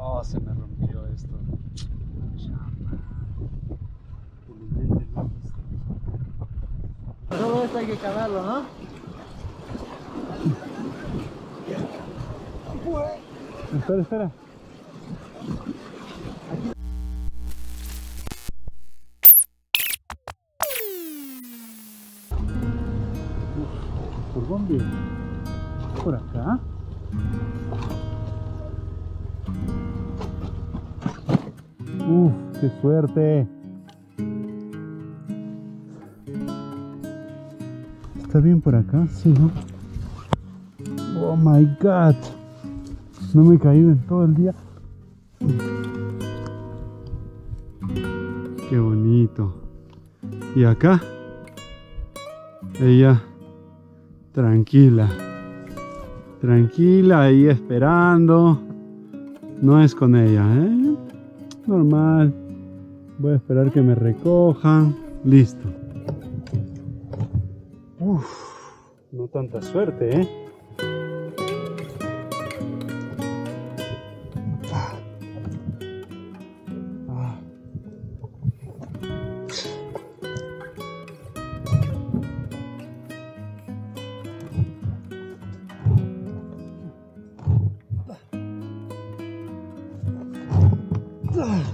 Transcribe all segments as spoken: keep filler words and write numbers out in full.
Oh, se me rompió esto. Todo esto hay que cavarlo, ¿no? Espera, espera. ¿Por dónde? ¿Por acá? Uf, qué suerte. ¿Está bien por acá? Sí, ¿no? Oh my god. No me he caído en todo el día. Qué bonito. Y acá, ella tranquila. Tranquila ahí esperando. No es con ella, ¿eh? Normal. Voy a esperar que me recojan. Listo. Uf, no tanta suerte, ¿eh? Ah. Ah. Ah.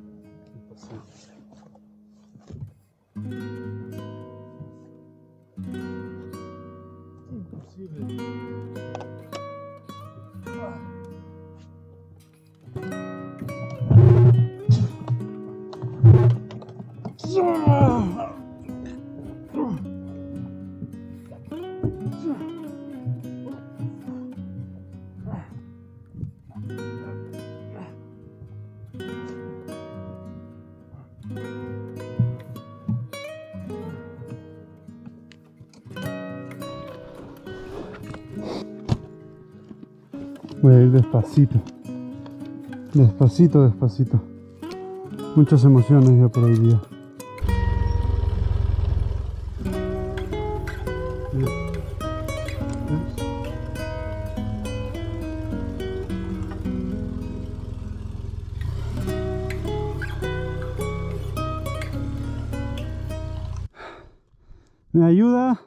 Voy a ir despacito, despacito, despacito. Muchas emociones ya por hoy día. ¿Me ayuda?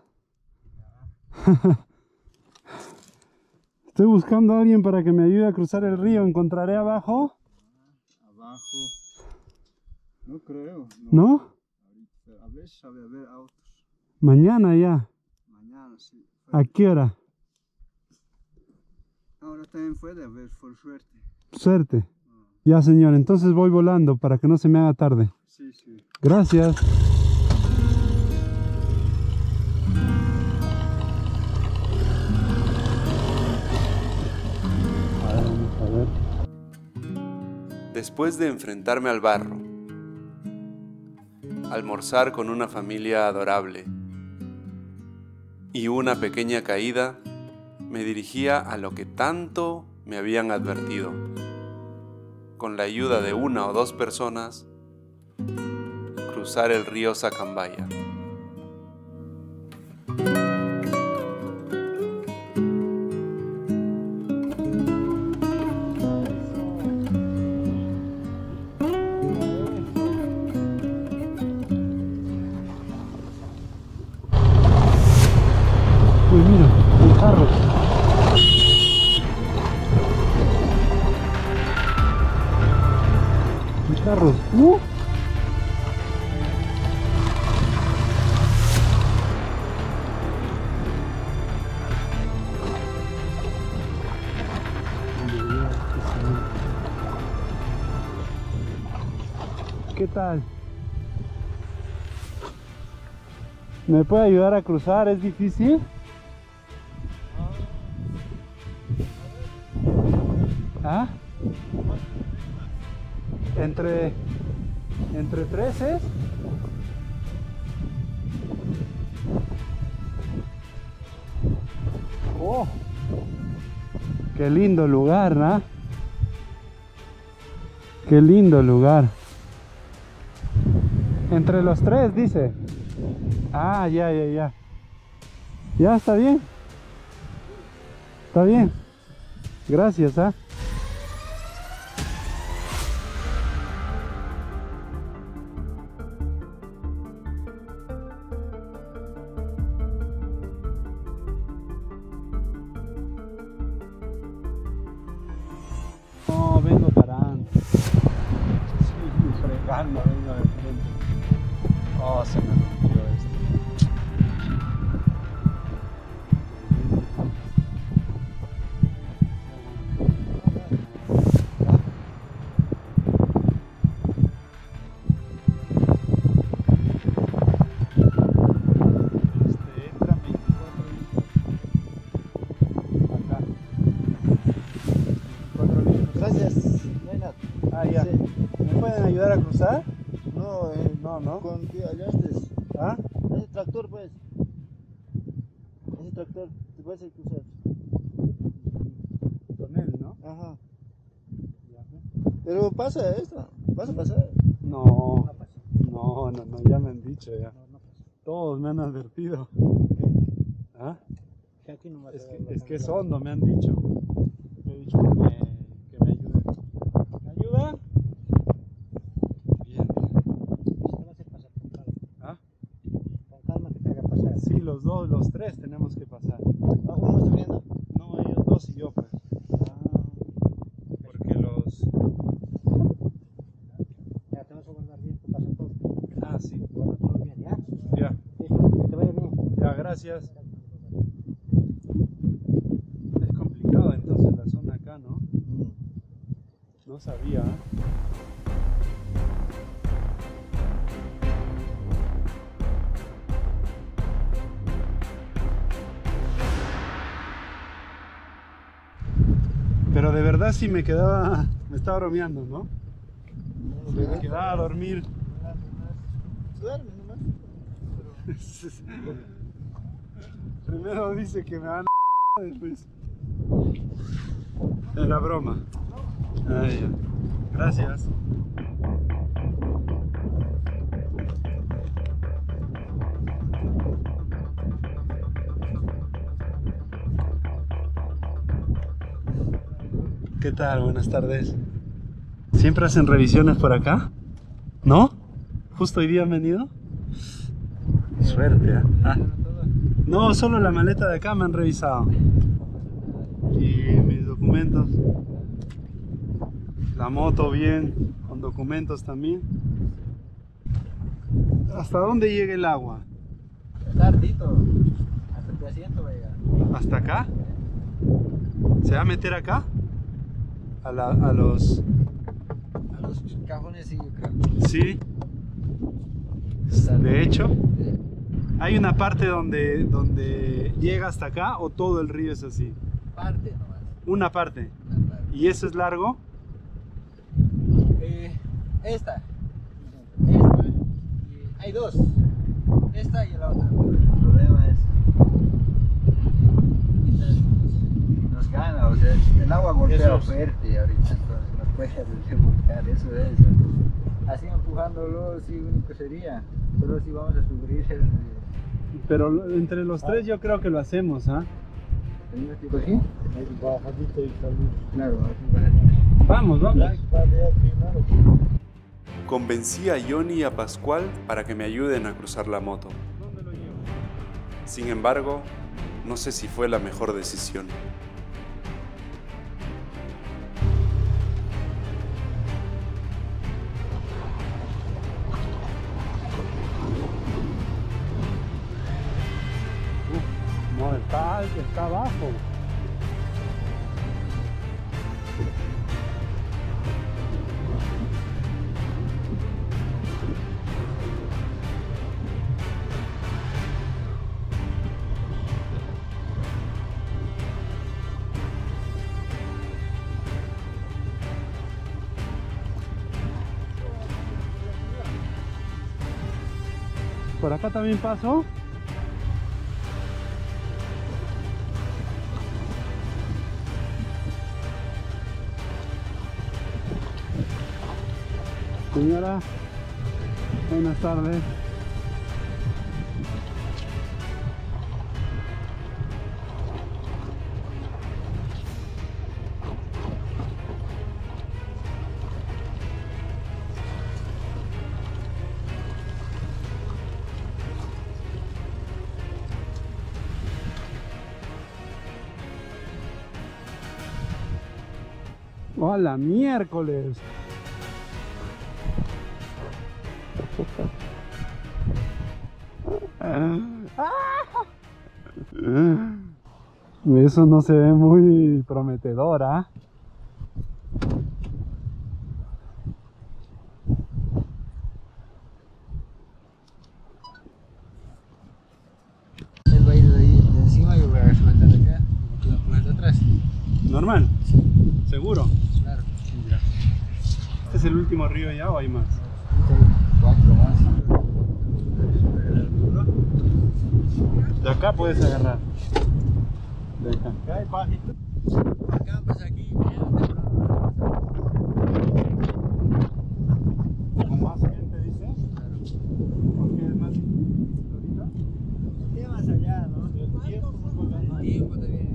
Estoy buscando a alguien para que me ayude a cruzar el río. ¿Encontraré abajo? Abajo. No creo. ¿No? ¿No? A veces sabe haber autos. Mañana ya. Mañana sí. ¿A qué hora? Ahora también puede haber, por suerte. Suerte. Ya, señor. Entonces voy volando para que no se me haga tarde. Sí, sí. Gracias. Vamos a ver. Después de enfrentarme al barro, almorzar con una familia adorable y una pequeña caída, me dirigía a lo que tanto me habían advertido. Con la ayuda de una o dos personas, cruzar el río Sacambaya. Uy, mira, hay carros. Hay carros. ¡Uh! ¿Qué tal? ¿Me puede ayudar a cruzar? ¿Es difícil? ¿Ah? Entre... entre tres es... Oh, qué lindo lugar, ¿no? Qué lindo lugar. Entre los tres, dice. Ah, ya, ya, ya. Ya, está bien. Está bien. Gracias, ¿ah? No, vengo parando. Sí, fregando, vengo de frente. Oh, se me rompió esto. Este, entra veinticuatro litros. Acá. veinticuatro litros. Gracias. No hay nada. Ah, ya. Sí. ¿Me pueden ayudar a cruzar? No, eh, No, no. con que hallaste. ¿Ah? Ese tractor, pues. Ese tractor, te puedes cruzar. Con él, ¿no? Ajá. Ya, ¿eh? Pero pasa esto. Vas a pasar. No, no, no, no, ya me han dicho ya. Todos me han advertido. ¿Ah? Es que, es que es hondo, me han dicho. Me han dicho que me, que me ayuden. ¿Me ayudan? Bien, bien. ¿Ah? Con calma que te haga pasar. Sí, los dos, los tres tenemos que pasar. ¿Abajo no está viendo? No, ellos dos y yo, pues. Ah. Porque los... Ya te vas a guardar bien tu pasaporte. Ah, sí. Guárdalo bien, ¿ya? Ya, Listo, que te vaya bien. ya, gracias. Es complicado entonces la zona acá, ¿no? No sabía. ¿eh? Pero de verdad sí me quedaba, me estaba bromeando, ¿no? Me quedaba a dormir. Duerme nomás. Primero dice que me van a después. Era broma. Ah, ya. Gracias. ¿Qué tal? Buenas tardes. ¿Siempre hacen revisiones por acá? ¿No? ¿Justo hoy día han venido? Suerte, ¿eh? Ah. No, solo la maleta de acá me han revisado. Y mis documentos. La moto bien, con documentos también. ¿Hasta dónde llega el agua? Tardito. Hasta tu asiento va a llegar. ¿Hasta acá? ¿Se va a meter acá? A, la, a los... A los cajones sí, yo creo. Sí. De hecho, hay una parte donde, donde llega hasta acá o todo el río es así. Parte nomás. Una parte. Una parte. ¿Y eso es largo? Eh, esta. Esta. Y hay dos. Esta y la otra. El problema es que nos gana, o sea, el agua golpea Eso es. fuerte ahorita, entonces nos puede revolcar, eso es. Así empujándolo, sí, único sería. Solo si vamos a subir el. Pero lo- entre los tres yo creo que lo hacemos, ¿ah? ¿El tipo así? Bajadito y salud. Claro, así bajaría. Vamos, vamos. Convencí a Johnny y a Pascual para que me ayuden a cruzar la moto. ¿Dónde lo llevo? Sin embargo, no sé si fue la mejor decisión. No, está, está abajo. Por acá también pasó. Señora, buenas tardes. ¡Hola, miércoles! Eso no se ve muy prometedor, ¿ah? Él va a ir de ahí de encima y yo voy a sujetar acá y tú me de atrás. ¿Normal? Sí. ¿Seguro? Claro. Ya. ¿Este es el último río ya o hay más? Cuatro más. De acá puedes agarrar. De acá. Acá hay pajito. Acá pues aquí. ¿Con más gente dice? Claro. Porque es más ahorita. ¿Qué más allá, no? El tiempo también.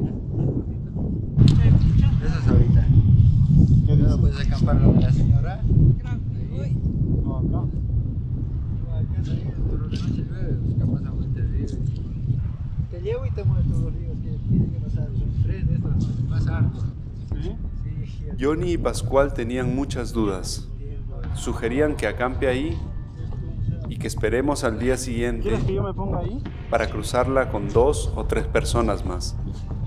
Eso es ahorita. ¿Qué No dice? puedes acampar donde la señora. Ahí. No, acá. Acá también, pero de noche llueve, escapas a un río. Te llevo y te mueves todos los ríos que tienes que pasar. Son tres de estos más hartos. ¿Sí? Sí. Johnny y Pascual tenían muchas dudas. Sugerían que acampe ahí y que esperemos al día siguiente ¿Quieres que yo me ponga ahí? para cruzarla con dos o tres personas más.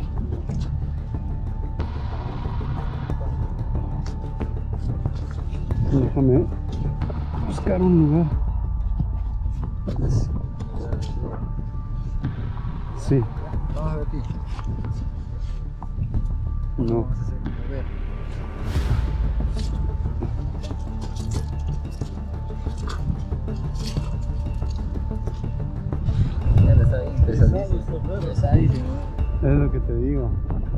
Déjame buscar un lugar. Sí, Vamos a ver aquí. no. Vamos a hacer, a ver. Ya está bien pesadísimo. Pesadísimo. Es lo que te digo.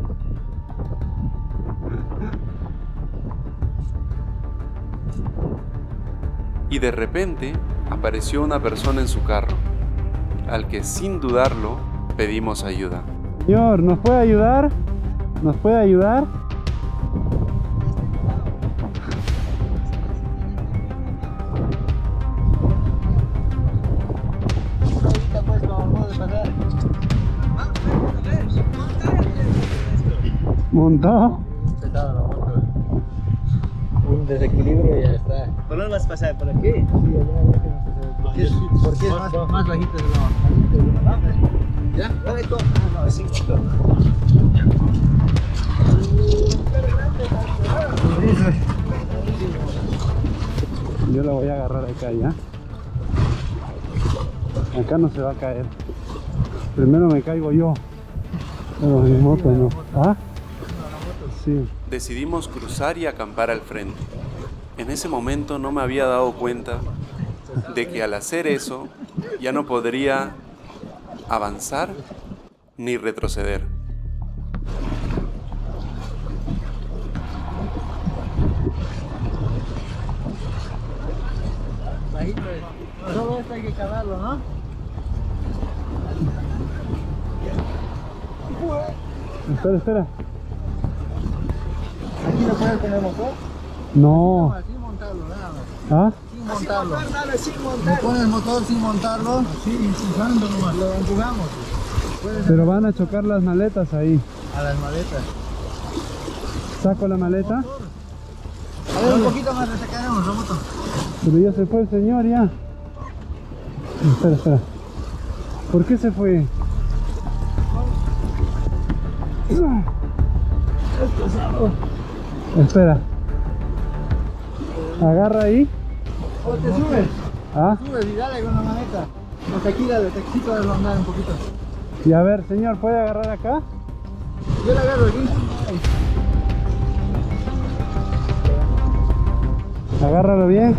Y de repente apareció una persona en su carro, al que sin dudarlo pedimos ayuda. Señor, ¿nos puede ayudar? ¿Nos puede ayudar? Ahorita pues vamos a pasar. ¿Montado? Pesado la moto. Un desequilibrio y ya está. ¿Por dónde vas a pasar? ¿Por aquí? Sí, allá, allá que no se sabe. ¿Por qué es, por qué es más, más bajito de la bajito? ¿Ya? ¿Dónde tú? Ah, no, sí, chico. Yo la voy a agarrar acá ya. Acá no se va a caer. Primero me caigo yo. Pero mi moto no. ¿Ah? Sí. Decidimos cruzar y acampar al frente. En ese momento no me había dado cuenta de que al hacer eso ya no podría avanzar ni retroceder. Bajito es. Solo esto hay que calarlo, ¿no? Espera, espera. Aquí no puedes tener motor. No. Así montarlo, nada más. ¿Ah? Sin montarlo. Dale, sin Le montar. pones el motor sin montarlo. Así, empujando nomás. Lo empujamos. Puedes Pero van a chocar las maletas ahí. a las maletas. Saco la maleta. A ver, un poquito más le sacaremos la moto. Pero ya se fue el señor ya. Espera, espera. ¿Por qué se fue? Espera. Agarra ahí. O te subes. Ah. Subes y dale con la maleta. Hasta aquí dale, te quito de andar un poquito. Y a ver, señor, ¿puede agarrar acá? Yo la agarro aquí. Agárralo bien.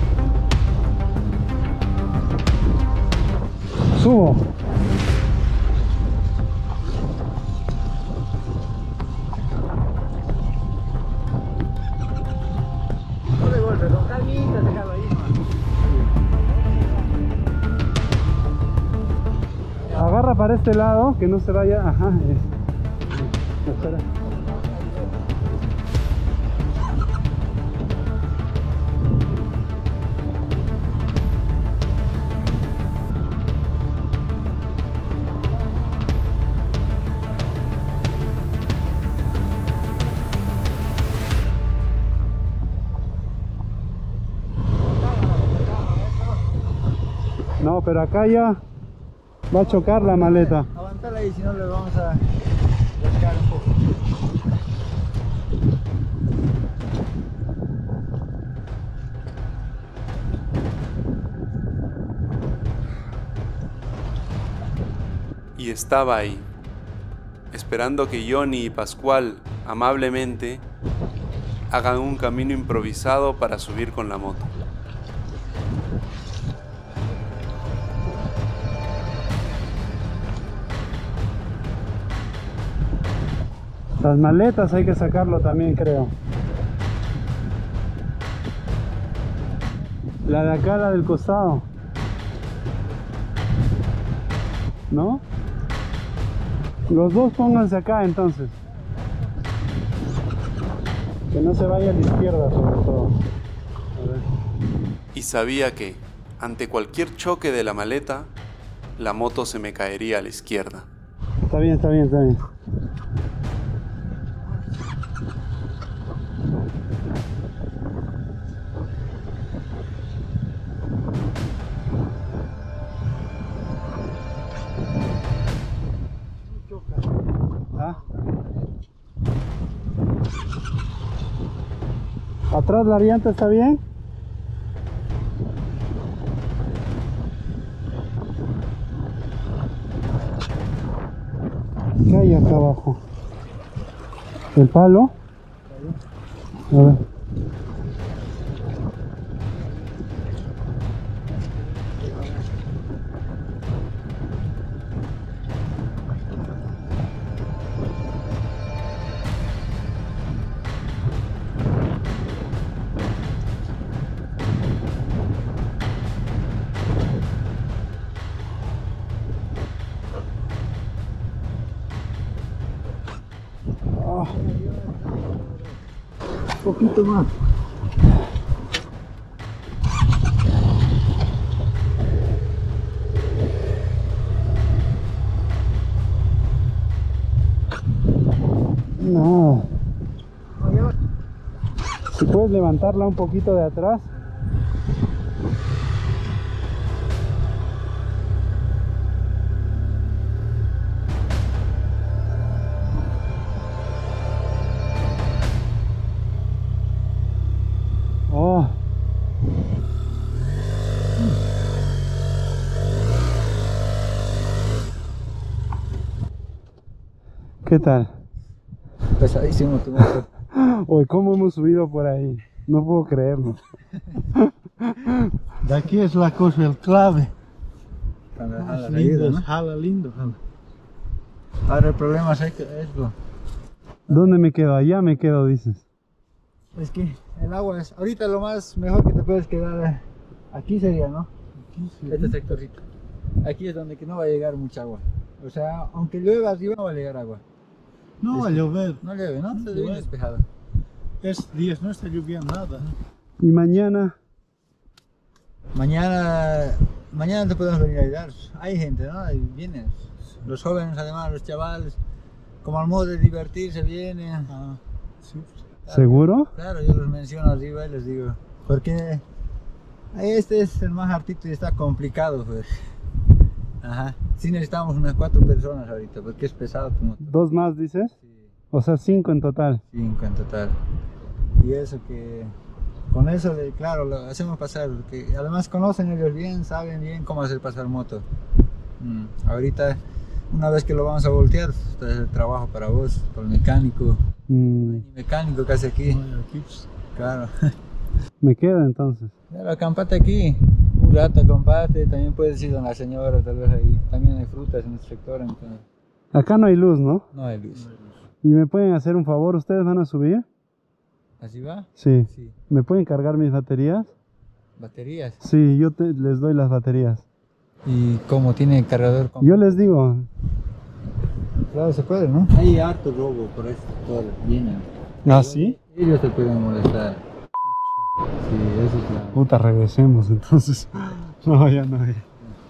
Subo. No de golpe, con calmita, déjalo ahí. Agarra para este lado, que no se vaya. Ajá. es- Espera. No, pero acá ya va a chocar la maleta. Aguantala ahí, si no le vamos a rascar un poco. Y estaba ahí, esperando que Johnny y Pascual amablemente hagan un camino improvisado para subir con la moto. Las maletas hay que sacarlo también, creo. La de acá, la del costado. ¿No? Los dos pónganse acá entonces. Que no se vaya a la izquierda sobre todo. A ver. Y sabía que, ante cualquier choque de la maleta, la moto se me caería a la izquierda. Está bien, está bien, está bien. ¿Ah? ¿Atrás la llanta está bien? ¿Qué hay acá abajo? ¿El palo? A ver. Un poquito más. No. Si puedes levantarla un poquito de atrás. Oh. ¿Qué tal? Pesadísimo tu moto. Uy, ¿cómo hemos subido por ahí? No puedo creerlo. De aquí es la cosa, el clave. Cuando jala Es la lindo, ida, es ¿no? jala lindo, jala. Ahora el problema es que esto. ¿Dónde me quedo? Allá me quedo, dices. Es que el agua es, ahorita lo más mejor que te puedes quedar aquí sería, ¿no? Aquí sí. Este sectorcito. Aquí es donde que no va a llegar mucha agua. O sea, aunque llueva arriba no va a llegar agua. No va a llover. No llueve, ¿no? Está bien Llueve. despejado. Estos días no está lloviendo nada. ¿Y mañana? Mañana, mañana te podemos venir a ayudar. Hay gente, ¿no? Ahí vienen. Los jóvenes, además, los chavales, como al modo de divertirse, vienen. Ah, sí. Claro, ¿Seguro? Claro, yo los menciono arriba y les digo, porque este es el más hartito y está complicado, pues. Ajá. Sí necesitamos unas cuatro personas ahorita, porque es pesado tu moto. ¿Dos más dices? Sí, O sea, cinco en total. cinco en total. Y eso que, con eso, de, claro, lo hacemos pasar, que además conocen ellos bien, saben bien cómo hacer pasar moto. Mm. Ahorita, una vez que lo vamos a voltear, este es el trabajo para vos, por el mecánico. Mm, No hay ni mecánico casi aquí. Bueno, aquí, pues, Claro. me quedo entonces. Claro, acampate aquí, un rato acampate, también puedes ir con la señora, tal vez ahí, también hay frutas en el sector, entonces Acá no hay luz, ¿no? no hay luz. ¿Y me pueden hacer un favor? ¿Ustedes van a subir? ¿Así va? Sí. Sí. ¿Me pueden cargar mis baterías? ¿Baterías? Sí, yo te- les doy las baterías. ¿Y cómo tiene cargador? con- Yo les digo, Claro, se puede, ¿no? Hay harto robo por esto, todo viene. ¿ah, sí? Ellos te pueden molestar. Sí, eso es la... Puta, regresemos entonces. No, ya no hay.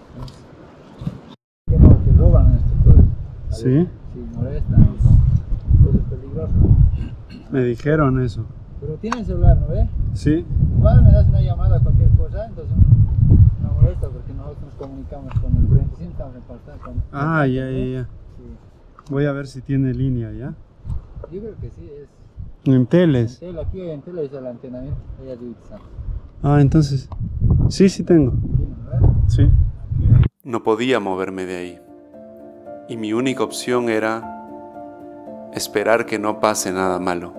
Que no, te roban esto todo. ¿Sí? Sí, molestan. Eso es peligroso. Me dijeron eso. Pero tiene celular, ¿no ves? Sí. Igual me das una llamada, cualquier cosa, entonces No molesta porque nosotros nos comunicamos con el cuarenta y cinco, estamos en contacto. Ah, ya, ya, ya. Sí. Voy a ver si tiene línea ya. Yo creo que sí, es. En teles. En tele, aquí en tele es la antena, mira, ella de Itza. Ah, entonces. Sí, sí tengo. Sí. No podía moverme de ahí. Y mi única opción era esperar que no pase nada malo.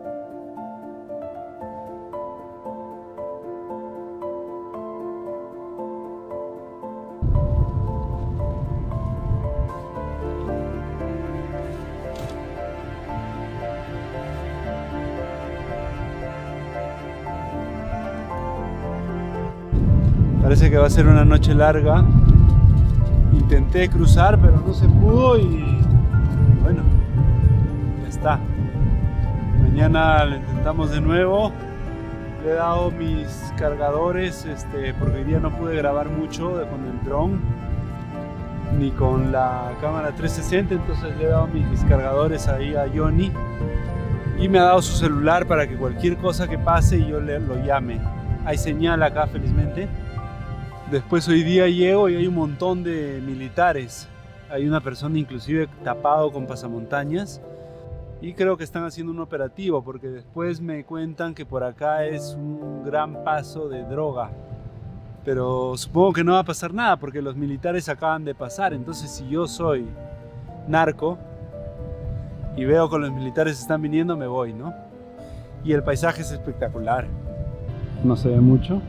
Parece que va a ser una noche larga. Intenté cruzar, pero no se pudo y bueno, ya está. Mañana lo intentamos de nuevo. Le he dado mis cargadores, este, porque hoy día no pude grabar mucho con el dron ni con la cámara trescientos sesenta, entonces le he dado mis cargadores ahí a Johnny y me ha dado su celular para que cualquier cosa que pase yo le, lo llame. Hay señal acá, felizmente. Después hoy día llego y hay un montón de militares. Hay una persona inclusive tapado con pasamontañas y creo que están haciendo un operativo porque después me cuentan que por acá es un gran paso de droga. Pero supongo que no va a pasar nada porque los militares acaban de pasar. Entonces si yo soy narco y veo que los militares están viniendo, me voy, ¿no? Y el paisaje es espectacular. No se ve mucho.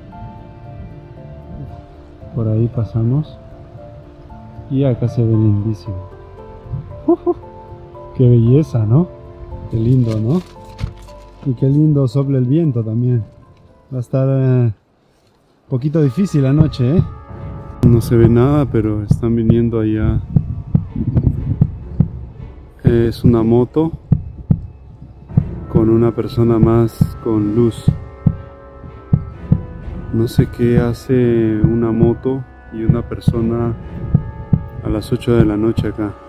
Por ahí pasamos y acá se ve lindísimo. Uh, uh, ¡Qué belleza!, ¿no? Qué lindo, ¿no? Y qué lindo sopla el viento también. Va a estar un eh, poquito difícil la noche, ¿eh? No se ve nada, pero están viniendo allá. Es una moto con una persona más con luz. No sé qué hace una moto y una persona a las ocho de la noche acá.